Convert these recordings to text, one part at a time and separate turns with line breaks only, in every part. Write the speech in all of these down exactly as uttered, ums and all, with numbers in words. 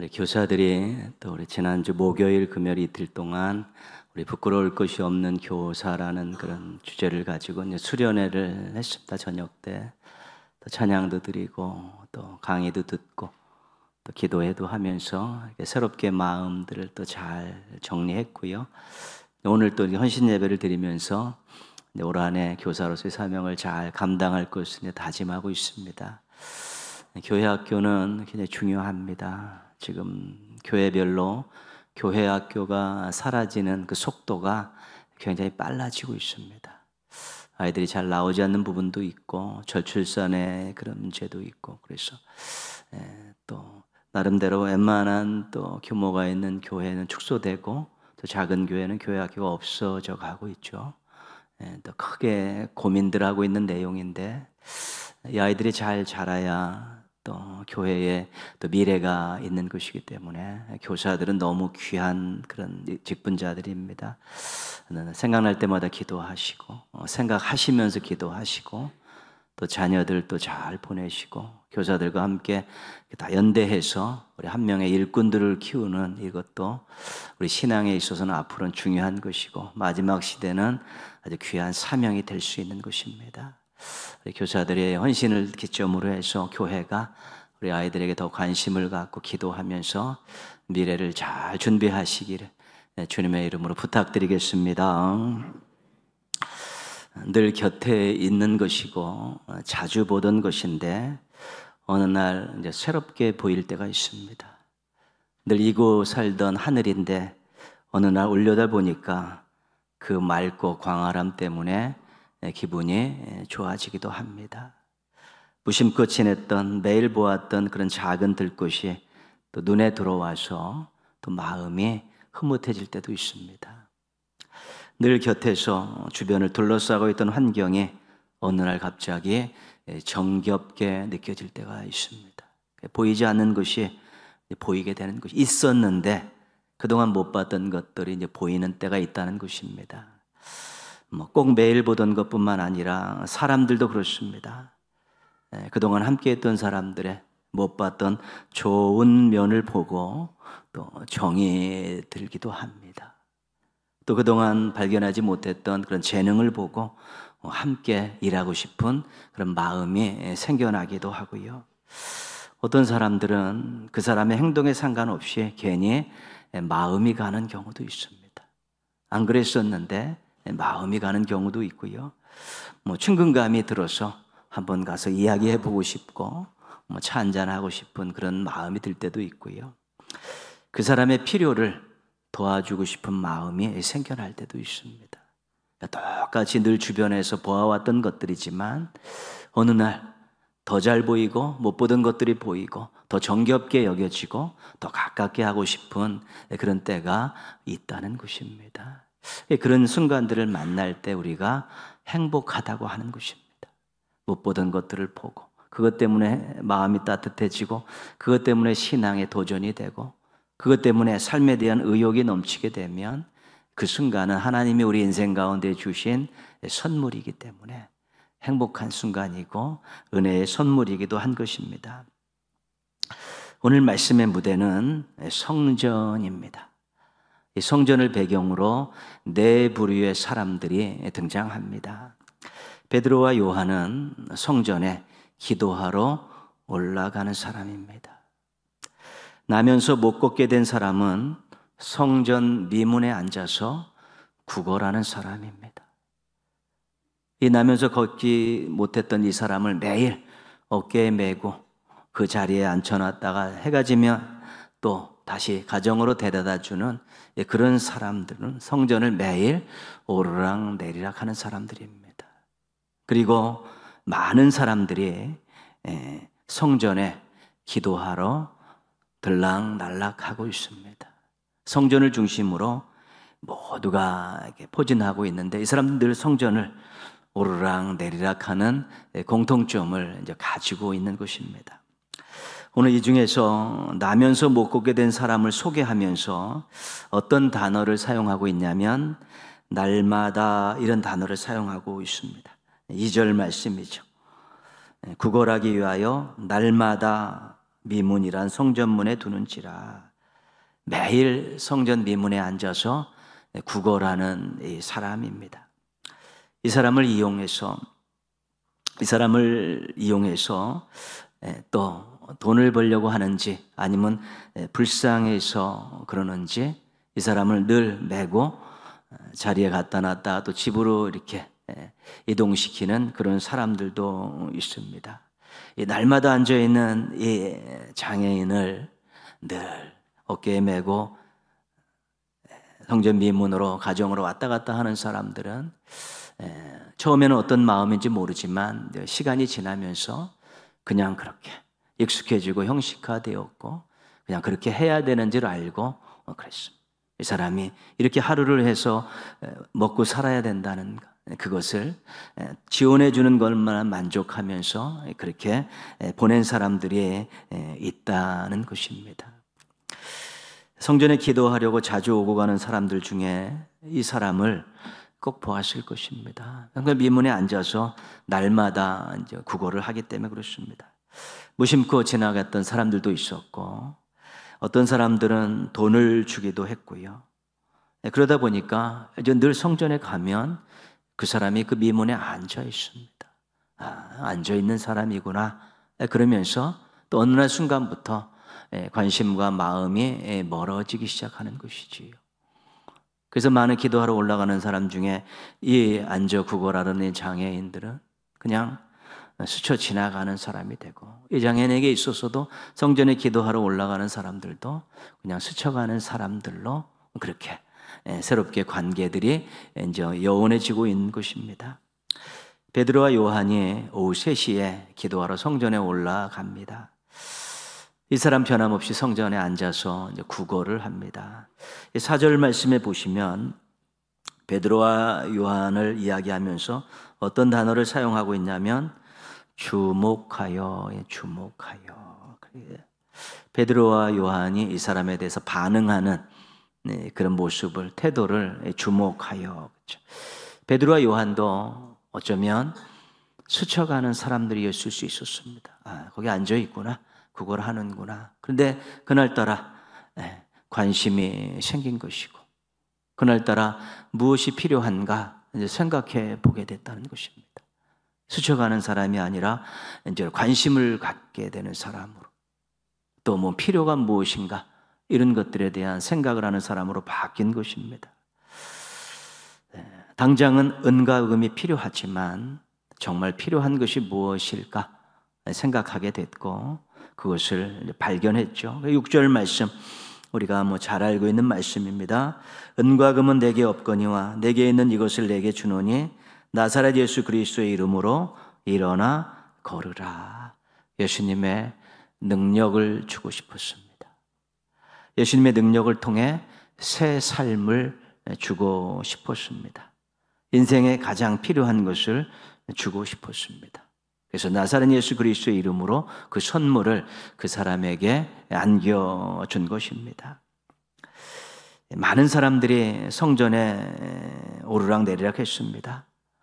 우리 교사들이 또 우리 지난주 목요일 금요일 이틀 동안 우리 부끄러울 것이 없는 교사라는 그런 주제를 가지고 이제 수련회를 했습니다. 저녁 때 또 찬양도 드리고 또 강의도 듣고 또 기도회도 하면서 새롭게 마음들을 또 잘 정리했고요. 오늘 또 헌신 예배를 드리면서 올 한해 교사로서의 사명을 잘 감당할 것을 다짐하고 있습니다. 교회 학교는 굉장히 중요합니다. 지금 교회별로 교회 학교가 사라지는 그 속도가 굉장히 빨라지고 있습니다. 아이들이 잘 나오지 않는 부분도 있고 저출산의 그런 문제도 있고, 그래서 또 나름대로 웬만한 또 규모가 있는 교회는 축소되고 또 작은 교회는 교회 학교가 없어져 가고 있죠. 또 크게 고민들 하고 있는 내용인데, 이 아이들이 잘 자라야 또 교회에 또 미래가 있는 것이기 때문에 교사들은 너무 귀한 그런 직분자들입니다. 생각날 때마다 기도하시고 생각하시면서 기도하시고 또 자녀들도 잘 보내시고 교사들과 함께 다 연대해서 우리 한 명의 일꾼들을 키우는 이것도 우리 신앙에 있어서는 앞으로는 중요한 것이고 마지막 시대는 아주 귀한 사명이 될 수 있는 것입니다. 우리 교사들의 헌신을 기점으로 해서 교회가 우리 아이들에게 더 관심을 갖고 기도하면서 미래를 잘 준비하시기를 주님의 이름으로 부탁드리겠습니다. 늘 곁에 있는 것이고 자주 보던 것인데 어느 날 이제 새롭게 보일 때가 있습니다. 늘 이고 살던 하늘인데 어느 날 올려다 보니까 그 맑고 광활함 때문에 기분이 좋아지기도 합니다. 무심코 지냈던 매일 보았던 그런 작은 들꽃이 또 눈에 들어와서 또 마음이 흐뭇해질 때도 있습니다. 늘 곁에서 주변을 둘러싸고 있던 환경이 어느 날 갑자기 정겹게 느껴질 때가 있습니다. 보이지 않는 것이 보이게 되는 것이 있었는데 그동안 못 봤던 것들이 이제 보이는 때가 있다는 것입니다. 뭐 꼭 매일 보던 것뿐만 아니라 사람들도 그렇습니다. 그동안 함께했던 사람들의 못 봤던 좋은 면을 보고 또 정이 들기도 합니다. 또 그동안 발견하지 못했던 그런 재능을 보고 함께 일하고 싶은 그런 마음이 생겨나기도 하고요. 어떤 사람들은 그 사람의 행동에 상관없이 괜히 마음이 가는 경우도 있습니다. 안 그랬었는데 마음이 가는 경우도 있고요. 뭐 친근감이 들어서 한번 가서 이야기해보고 싶고 뭐 차 한잔하고 싶은 그런 마음이 들 때도 있고요. 그 사람의 필요를 도와주고 싶은 마음이 생겨날 때도 있습니다. 똑같이 늘 주변에서 보아왔던 것들이지만 어느 날 더 잘 보이고 못 보던 것들이 보이고 더 정겹게 여겨지고 더 가깝게 하고 싶은 그런 때가 있다는 것입니다. 그런 순간들을 만날 때 우리가 행복하다고 하는 것입니다. 못 보던 것들을 보고 그것 때문에 마음이 따뜻해지고 그것 때문에 신앙에 도전이 되고 그것 때문에 삶에 대한 의욕이 넘치게 되면 그 순간은 하나님이 우리 인생 가운데 주신 선물이기 때문에 행복한 순간이고 은혜의 선물이기도 한 것입니다. 오늘 말씀의 무대는 성전입니다. 이 성전을 배경으로 네 부류의 사람들이 등장합니다. 베드로와 요한은 성전에 기도하러 올라가는 사람입니다. 나면서 못 걷게 된 사람은 성전 미문에 앉아서 구걸하는 사람입니다. 이 나면서 걷지 못했던 이 사람을 매일 어깨에 메고 그 자리에 앉혀놨다가 해가 지면 또 다시 가정으로 데려다 주는 그런 사람들은 성전을 매일 오르락 내리락 하는 사람들입니다. 그리고 많은 사람들이 성전에 기도하러 들락날락하고 있습니다. 성전을 중심으로 모두가 포진하고 있는데 이 사람들 성전을 오르락 내리락 하는 공통점을 이제 가지고 있는 것입니다. 오늘 이 중에서 나면서 못 걷게 된 사람을 소개하면서 어떤 단어를 사용하고 있냐면 날마다 이런 단어를 사용하고 있습니다. 이 절 말씀이죠. 구걸하기 위하여 날마다 미문이란 성전문에 두는지라. 매일 성전 미문에 앉아서 구걸하는 이 사람입니다. 이 사람을 이용해서 이 사람을 이용해서 또 돈을 벌려고 하는지 아니면 불쌍해서 그러는지 이 사람을 늘 메고 자리에 갖다 놨다 또 집으로 이렇게 이동시키는 그런 사람들도 있습니다. 이 날마다 앉아있는 이 장애인을 늘 어깨에 메고 성전 미문으로 가정으로 왔다 갔다 하는 사람들은 처음에는 어떤 마음인지 모르지만 시간이 지나면서 그냥 그렇게 익숙해지고 형식화되었고 그냥 그렇게 해야 되는 줄 알고 그랬습니다. 이 사람이 이렇게 하루를 해서 먹고 살아야 된다는 그것을 지원해 주는 것만 만족하면서 그렇게 보낸 사람들이 있다는 것입니다. 성전에 기도하려고 자주 오고 가는 사람들 중에 이 사람을 꼭 보았을 것입니다. 미문에 앉아서 날마다 이제 구걸을 하기 때문에 그렇습니다. 무심코 지나갔던 사람들도 있었고 어떤 사람들은 돈을 주기도 했고요. 그러다 보니까 이제 늘 성전에 가면 그 사람이 그 미문에 앉아 있습니다. 아, 앉아 있는 사람이구나. 그러면서 또 어느 날 순간부터 관심과 마음이 멀어지기 시작하는 것이지요. 그래서 많은 기도하러 올라가는 사람 중에 이 앉아 구걸하는 장애인들은 그냥 스쳐 지나가는 사람이 되고 이 장애인에게 있어서도 성전에 기도하러 올라가는 사람들도 그냥 스쳐가는 사람들로 그렇게 새롭게 관계들이 이제 여원해지고 있는 것입니다. 베드로와 요한이 오후 세 시에 기도하러 성전에 올라갑니다. 이 사람 변함없이 성전에 앉아서 이제 구걸을 합니다. 사 절 말씀에 보시면 베드로와 요한을 이야기하면서 어떤 단어를 사용하고 있냐면 주목하여, 주목하여. 베드로와 요한이 이 사람에 대해서 반응하는 그런 모습을, 태도를 주목하여. 그렇죠. 베드로와 요한도 어쩌면 스쳐가는 사람들이었을 수 있었습니다. 아, 거기 앉아 있구나. 그걸 하는구나. 그런데 그날따라 관심이 생긴 것이고 그날따라 무엇이 필요한가 이제 생각해 보게 됐다는 것입니다. 스쳐가는 사람이 아니라 이제 관심을 갖게 되는 사람으로 또 뭐 필요가 무엇인가 이런 것들에 대한 생각을 하는 사람으로 바뀐 것입니다. 당장은 은과 금이 필요하지만 정말 필요한 것이 무엇일까 생각하게 됐고 그것을 발견했죠. 육 절 말씀 우리가 뭐 잘 알고 있는 말씀입니다. 은과 금은 내게 없거니와 내게 있는 이것을 내게 주노니 나사렛 예수 그리스도의 이름으로 일어나 걸으라. 예수님의 능력을 주고 싶었습니다. 예수님의 능력을 통해 새 삶을 주고 싶었습니다. 인생에 가장 필요한 것을 주고 싶었습니다. 그래서 나사렛 예수 그리스도의 이름으로 그 선물을 그 사람에게 안겨준 것입니다. 많은 사람들이 성전에 오르락 내리락 했습니다.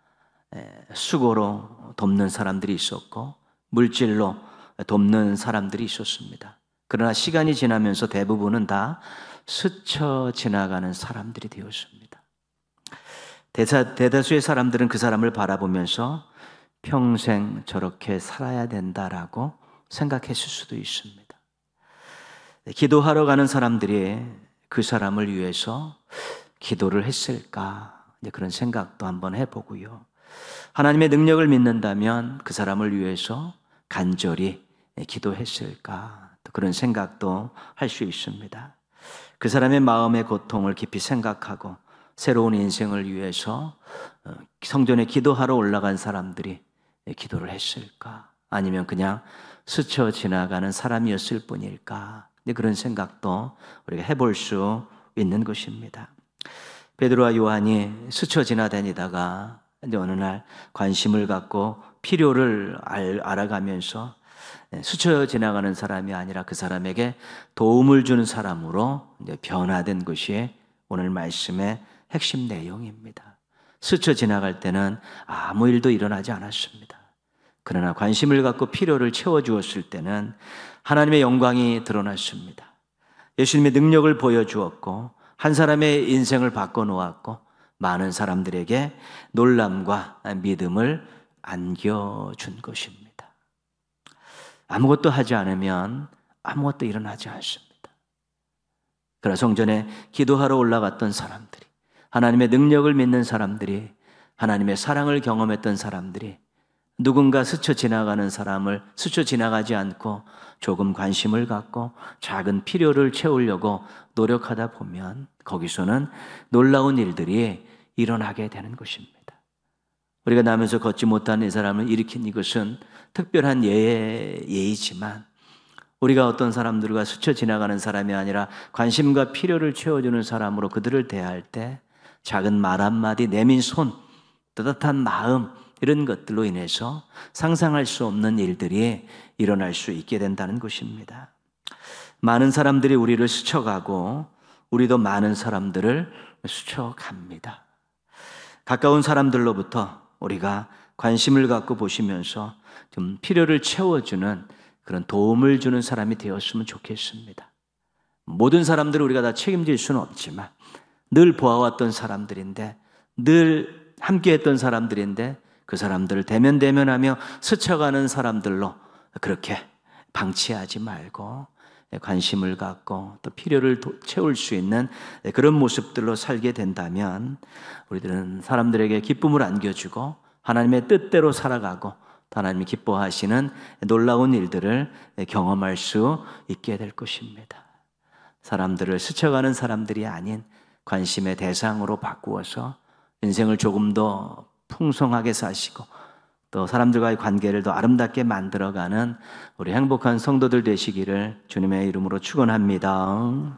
수고로 돕는 사람들이 있었고 물질로 돕는 사람들이 있었습니다. 그러나 시간이 지나면서 대부분은 다 스쳐 지나가는 사람들이 되었습니다. 대사, 대다수의 사람들은 그 사람을 바라보면서 평생 저렇게 살아야 된다라고 생각했을 수도 있습니다. 기도하러 가는 사람들이 그 사람을 위해서 기도를 했을까? 그런 생각도 한번 해보고요. 하나님의 능력을 믿는다면 그 사람을 위해서 간절히 기도했을까? 그런 생각도 할 수 있습니다. 그 사람의 마음의 고통을 깊이 생각하고 새로운 인생을 위해서 성전에 기도하러 올라간 사람들이 기도를 했을까? 아니면 그냥 스쳐 지나가는 사람이었을 뿐일까? 그런 생각도 우리가 해볼 수 있는 것입니다. 베드로와 요한이 스쳐 지나다니다가 이제 어느 날 관심을 갖고 필요를 알, 알아가면서 스쳐 지나가는 사람이 아니라 그 사람에게 도움을 주는 사람으로 이제 변화된 것이 오늘 말씀의 핵심 내용입니다. 스쳐 지나갈 때는 아무 일도 일어나지 않았습니다. 그러나 관심을 갖고 필요를 채워주었을 때는 하나님의 영광이 드러났습니다. 예수님의 능력을 보여주었고 한 사람의 인생을 바꿔놓았고 많은 사람들에게 놀람과 믿음을 안겨준 것입니다. 아무것도 하지 않으면 아무것도 일어나지 않습니다. 그러나 성전에 기도하러 올라갔던 사람들이, 하나님의 능력을 믿는 사람들이, 하나님의 사랑을 경험했던 사람들이 누군가 스쳐 지나가는 사람을 스쳐 지나가지 않고 조금 관심을 갖고 작은 필요를 채우려고 노력하다 보면 거기서는 놀라운 일들이 일어나게 되는 것입니다. 우리가 나면서 걷지 못하는 이 사람을 일으킨 이것은 특별한 예, 예의지만 우리가 어떤 사람들과 스쳐 지나가는 사람이 아니라 관심과 필요를 채워주는 사람으로 그들을 대할 때 작은 말 한마디, 내민 손, 따뜻한 마음, 이런 것들로 인해서 상상할 수 없는 일들이 일어날 수 있게 된다는 것입니다. 많은 사람들이 우리를 스쳐가고 우리도 많은 사람들을 스쳐갑니다. 가까운 사람들로부터 우리가 관심을 갖고 보시면서 좀 필요를 채워주는 그런 도움을 주는 사람이 되었으면 좋겠습니다. 모든 스람들을 우리가 다 책임질 수는 없지만 늘 보아왔던 사람들인데, 늘 함께했던 사람들인데 그 사람들을 대면대면하며 스쳐가는 사람들로 그렇게 방치하지 말고 관심을 갖고 또 필요를 채울 수 있는 그런 모습들로 살게 된다면 우리들은 사람들에게 기쁨을 안겨주고 하나님의 뜻대로 살아가고 하나님이 기뻐하시는 놀라운 일들을 경험할 수 있게 될 것입니다. 사람들을 스쳐가는 사람들이 아닌 관심의 대상으로 바꾸어서 인생을 조금 더 풍성하게 사시고 또 사람들과의 관계를 더 아름답게 만들어가는 우리 행복한 성도들 되시기를 주님의 이름으로 축원합니다.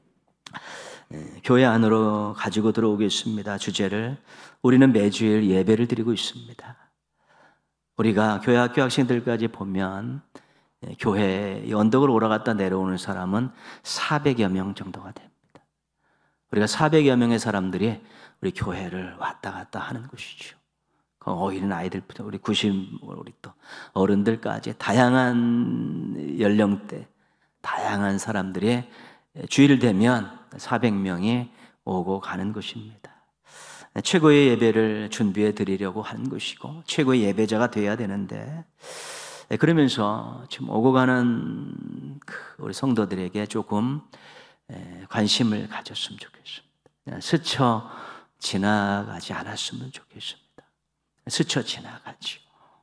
교회 안으로 가지고 들어오겠습니다. 주제를 우리는 매주일 예배를 드리고 있습니다. 우리가 교회 학교 학생들까지 보면 교회 언덕을 올라갔다 내려오는 사람은 사백여 명 정도가 됩니다. 우리가 사백여 명의 사람들이 우리 교회를 왔다 갔다 하는 것이죠. 어린 아이들부터 우리 구십, 우리 또 어른들까지 다양한 연령대, 다양한 사람들이 주일 되면 사백 명이 오고 가는 것입니다. 최고의 예배를 준비해 드리려고 하는 것이고 최고의 예배자가 돼야 되는데, 그러면서 지금 오고 가는 우리 성도들에게 조금 관심을 가졌으면 좋겠습니다. 스쳐 지나가지 않았으면 좋겠습니다. 스쳐 지나가지요.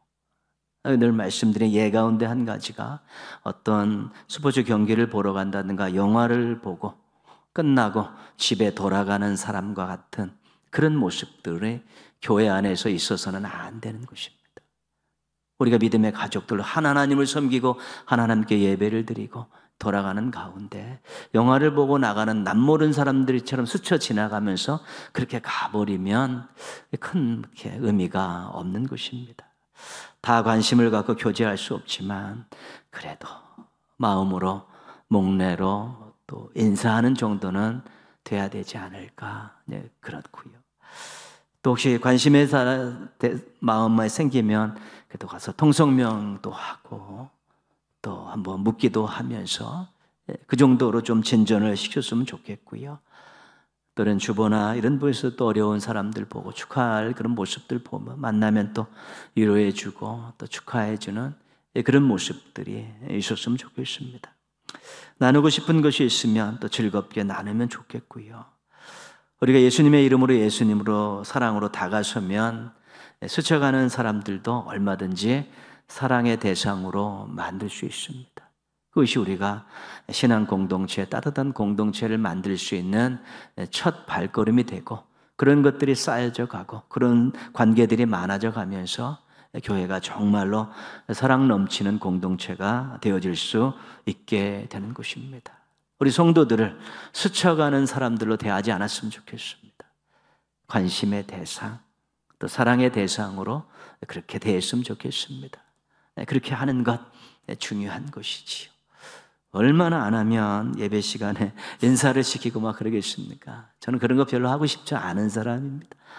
늘 말씀드린 예 가운데 한 가지가 어떤 스포츠 경기를 보러 간다든가 영화를 보고 끝나고 집에 돌아가는 사람과 같은 그런 모습들이 교회 안에서 있어서는 안 되는 것입니다. 우리가 믿음의 가족들로 한 하나님을 섬기고 하나님께 예배를 드리고 돌아가는 가운데 영화를 보고 나가는 남모른 사람들처럼 스쳐 지나가면서 그렇게 가버리면 큰 의미가 없는 것입니다. 다 관심을 갖고 교제할 수 없지만 그래도 마음으로 목례로 또 인사하는 정도는 돼야 되지 않을까. 네, 그렇고요. 또 혹시 관심의 마음이 생기면 그래도 가서 통성명도 하고 또 한번 묻기도 하면서 그 정도로 좀 진전을 시켰으면 좋겠고요. 또 이런 주보나 이런 부에서 또 어려운 사람들 보고 축하할 그런 모습들 보면 만나면 또 위로해주고 또 축하해주는 그런 모습들이 있었으면 좋겠습니다. 나누고 싶은 것이 있으면 또 즐겁게 나누면 좋겠고요. 우리가 예수님의 이름으로 예수님으로 사랑으로 다가서면 스쳐가는 사람들도 얼마든지 사랑의 대상으로 만들 수 있습니다. 그것이 우리가 신앙 공동체, 따뜻한 공동체를 만들 수 있는 첫 발걸음이 되고 그런 것들이 쌓여져 가고 그런 관계들이 많아져 가면서 교회가 정말로 사랑 넘치는 공동체가 되어질 수 있게 되는 것입니다. 우리 성도들을 스쳐가는 사람들로 대하지 않았으면 좋겠습니다. 관심의 대상, 또 사랑의 대상으로 그렇게 대했으면 좋겠습니다. 그렇게 하는 것 중요한 것이지요. 얼마나 안 하면 예배 시간에 인사를 시키고 막 그러겠습니까? 저는 그런 거 별로 하고 싶지 않은 사람입니다.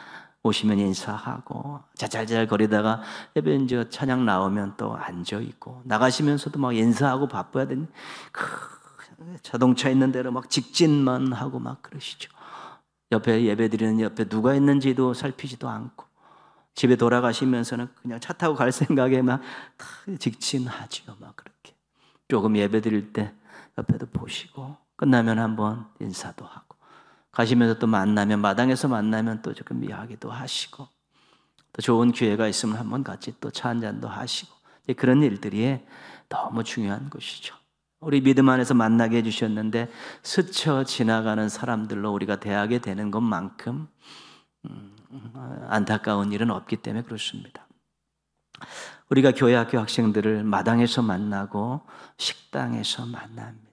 오시면 인사하고 자잘잘 거리다가 예배 이제 찬양 나오면 또 앉아 있고 나가시면서도 막 인사하고 바빠야 되는 그 자동차 있는 대로 막 직진만 하고 막 그러시죠. 옆에 예배 드리는 옆에 누가 있는지도 살피지도 않고 집에 돌아가시면서는 그냥 차 타고 갈 생각에 막 직진하지요. 막 그렇게 조금 예배 드릴 때 옆에도 보시고 끝나면 한번 인사도 하고 가시면서 또 만나면 마당에서 만나면 또 조금 이야기도 하시고 또 좋은 기회가 있으면 한번 같이 또 차 한 잔도 하시고 그런 일들이 너무 중요한 것이죠. 우리 믿음 안에서 만나게 해주셨는데 스쳐 지나가는 사람들로 우리가 대하게 되는 것만큼 음, 안타까운 일은 없기 때문에 그렇습니다. 우리가 교회 학교 학생들을 마당에서 만나고 식당에서 만납니다.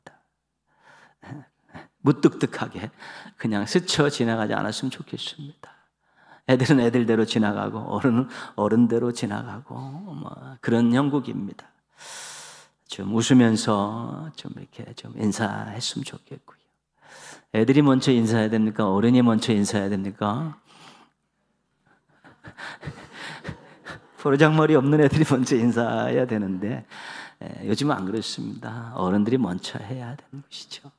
무뚝뚝하게 그냥 스쳐 지나가지 않았으면 좋겠습니다. 애들은 애들대로 지나가고 어른은 어른대로 지나가고 뭐 그런 형국입니다. 좀 웃으면서 좀 이렇게 좀 인사했으면 좋겠고요. 애들이 먼저 인사해야 됩니까? 어른이 먼저 인사해야 됩니까? 포르장머리 없는 애들이 먼저 인사해야 되는데 요즘은 안 그렇습니다. 어른들이 먼저 해야 되는 것이죠.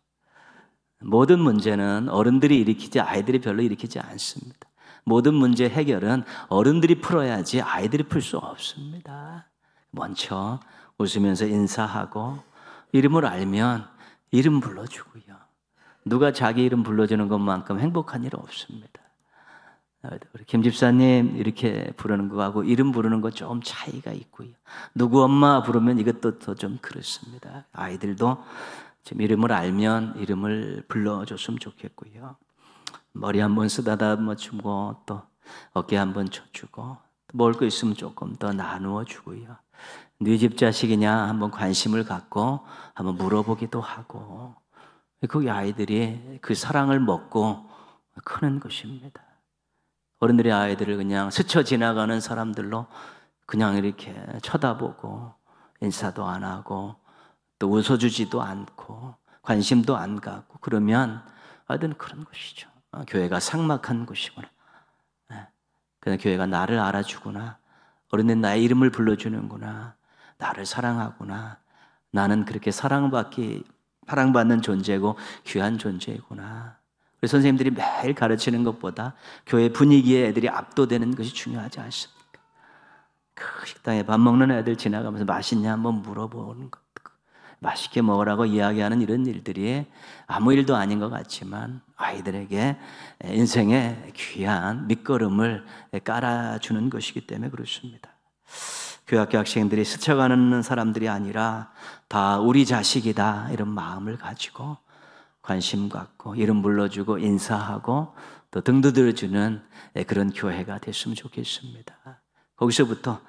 모든 문제는 어른들이 일으키지 아이들이 별로 일으키지 않습니다. 모든 문제 해결은 어른들이 풀어야지 아이들이 풀 수 없습니다. 먼저 웃으면서 인사하고 이름을 알면 이름 불러주고요. 누가 자기 이름 불러주는 것만큼 행복한 일 없습니다. 우리 김 집사님 이렇게 부르는 거하고 이름 부르는 거 좀 차이가 있고요. 누구 엄마 부르면 이것도 더 좀 그렇습니다. 아이들도 지금 이름을 알면 이름을 불러줬으면 좋겠고요. 머리 한번 쓰다듬어 주고 또 어깨 한번 쳐주고 먹을 거 있으면 조금 더 나누어 주고요. 네 집 자식이냐 한번 관심을 갖고 한번 물어보기도 하고 그 아이들이 그 사랑을 먹고 크는 것입니다. 어른들이 아이들을 그냥 스쳐 지나가는 사람들로 그냥 이렇게 쳐다보고 인사도 안 하고 또 웃어주지도 않고 관심도 안 갖고 그러면 아이들은 그런 것이죠. 아, 교회가 삭막한 곳이구나. 네. 그냥 교회가 나를 알아주구나. 어른들 나의 이름을 불러주는구나. 나를 사랑하구나. 나는 그렇게 사랑받기, 사랑받는 존재고 귀한 존재구나. 우리 선생님들이 매일 가르치는 것보다 교회 분위기에 애들이 압도되는 것이 중요하지 않습니까? 그 식당에 밥 먹는 애들 지나가면서 맛있냐 한번 물어보는 것. 맛있게 먹으라고 이야기하는 이런 일들이 아무 일도 아닌 것 같지만 아이들에게 인생의 귀한 밑거름을 깔아주는 것이기 때문에 그렇습니다. 교회학교 학생들이 스쳐가는 사람들이 아니라 다 우리 자식이다 이런 마음을 가지고 관심 갖고 이름 불러주고 인사하고 또 등도 들어주는 그런 교회가 됐으면 좋겠습니다. 거기서부터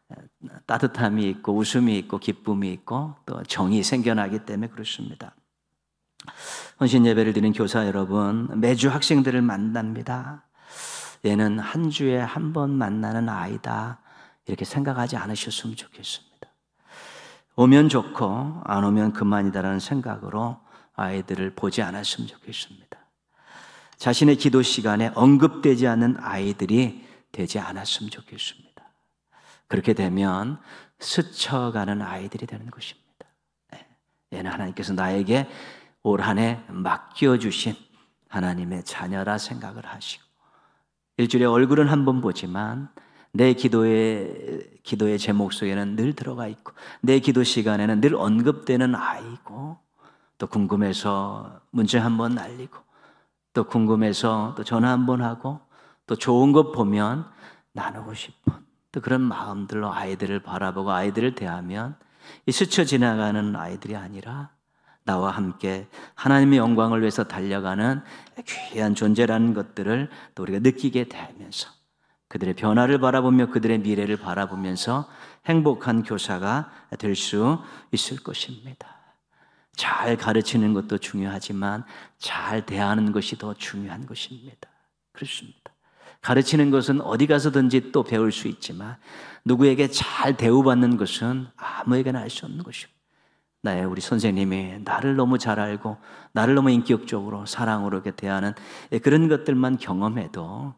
따뜻함이 있고 웃음이 있고 기쁨이 있고 또 정이 생겨나기 때문에 그렇습니다. 헌신 예배를 드리는 교사 여러분, 매주 학생들을 만납니다. 얘는 한 주에 한 번 만나는 아이다 이렇게 생각하지 않으셨으면 좋겠습니다. 오면 좋고 안 오면 그만이다라는 생각으로 아이들을 보지 않았으면 좋겠습니다. 자신의 기도 시간에 언급되지 않는 아이들이 되지 않았으면 좋겠습니다. 그렇게 되면 스쳐가는 아이들이 되는 것입니다. 얘는 하나님께서 나에게 올 한 해 맡겨주신 하나님의 자녀라 생각을 하시고 일주일에 얼굴은 한 번 보지만 내 기도의, 기도의 제목 속에는 늘 들어가 있고 내 기도 시간에는 늘 언급되는 아이고 또 궁금해서 문자 한 번 날리고 또 궁금해서 또 전화 한 번 하고 또 좋은 것 보면 나누고 싶은 또 그런 마음들로 아이들을 바라보고 아이들을 대하면 이 스쳐 지나가는 아이들이 아니라 나와 함께 하나님의 영광을 위해서 달려가는 귀한 존재라는 것들을 또 우리가 느끼게 되면서 그들의 변화를 바라보며 그들의 미래를 바라보면서 행복한 교사가 될 수 있을 것입니다. 잘 가르치는 것도 중요하지만 잘 대하는 것이 더 중요한 것입니다. 그렇습니다. 가르치는 것은 어디 가서든지 또 배울 수 있지만 누구에게 잘 대우받는 것은 아무에게나 할 수 없는 것입니다. 나의 우리 선생님이 나를 너무 잘 알고 나를 너무 인격적으로 사랑으로 이렇게 대하는 그런 것들만 경험해도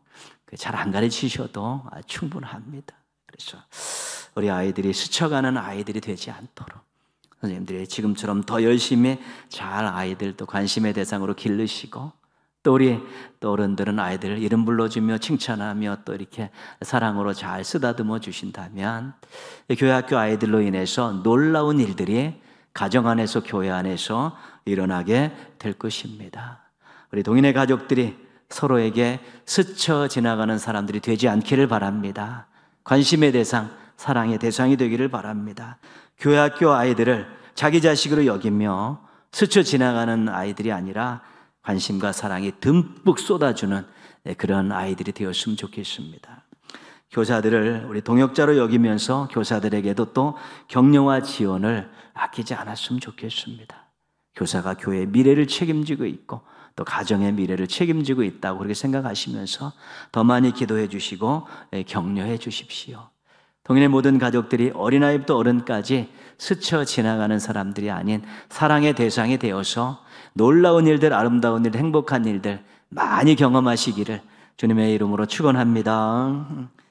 잘 안 가르치셔도 충분합니다. 그래서 우리 아이들이 스쳐가는 아이들이 되지 않도록 선생님들이 지금처럼 더 열심히 잘 아이들 또 관심의 대상으로 기르시고, 또 우리 또 어른들은 아이들을 이름 불러주며 칭찬하며 또 이렇게 사랑으로 잘 쓰다듬어 주신다면 교회 학교 아이들로 인해서 놀라운 일들이 가정 안에서 교회 안에서 일어나게 될 것입니다. 우리 동인의 가족들이 서로에게 스쳐 지나가는 사람들이 되지 않기를 바랍니다. 관심의 대상, 사랑의 대상이 되기를 바랍니다. 교회 학교 아이들을 자기 자식으로 여기며 스쳐 지나가는 아이들이 아니라 관심과 사랑이 듬뿍 쏟아주는 그런 아이들이 되었으면 좋겠습니다. 교사들을 우리 동역자로 여기면서 교사들에게도 또 격려와 지원을 아끼지 않았으면 좋겠습니다. 교사가 교회의 미래를 책임지고 있고 또 가정의 미래를 책임지고 있다고 그렇게 생각하시면서 더 많이 기도해 주시고 격려해 주십시오. 동인의 모든 가족들이 어린아이부터 어른까지 스쳐 지나가는 사람들이 아닌 사랑의 대상이 되어서 놀라운 일들, 아름다운 일, 행복한 일들 많이 경험하시기를 주님의 이름으로 축원합니다.